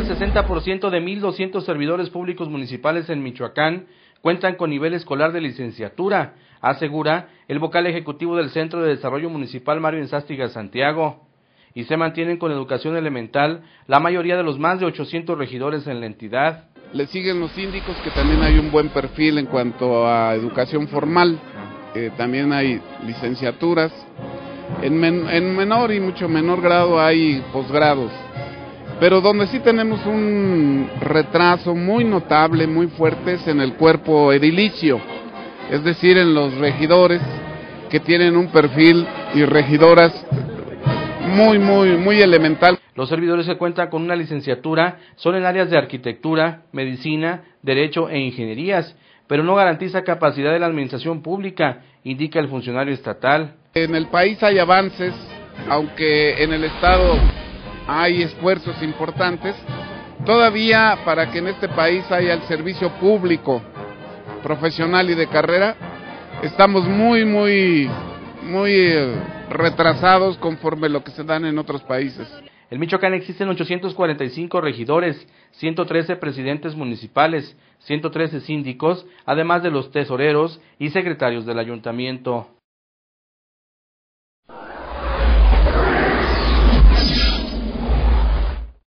60% de 1,200 servidores públicos municipales en Michoacán cuentan con nivel escolar de licenciatura, asegura el vocal ejecutivo del Centro de Desarrollo Municipal Mario Inzástiga Santiago, y se mantienen con educación elemental la mayoría de los más de 800 regidores en la entidad. Le siguen los síndicos, que también hay un buen perfil en cuanto a educación formal, también hay licenciaturas, en menor y mucho menor grado hay posgrados, pero donde sí tenemos un retraso muy notable, muy fuerte, es en el cuerpo edilicio, es decir, en los regidores que tienen un perfil y regidoras muy elemental. Los servidores que cuentan con una licenciatura son en áreas de arquitectura, medicina, derecho e ingenierías, pero no garantiza capacidad de la administración pública, indica el funcionario estatal. En el país hay avances, aunque en el estado hay esfuerzos importantes, todavía para que en este país haya el servicio público, profesional y de carrera, estamos muy retrasados conforme lo que se dan en otros países. En Michoacán existen 845 regidores, 113 presidentes municipales, 113 síndicos, además de los tesoreros y secretarios del ayuntamiento.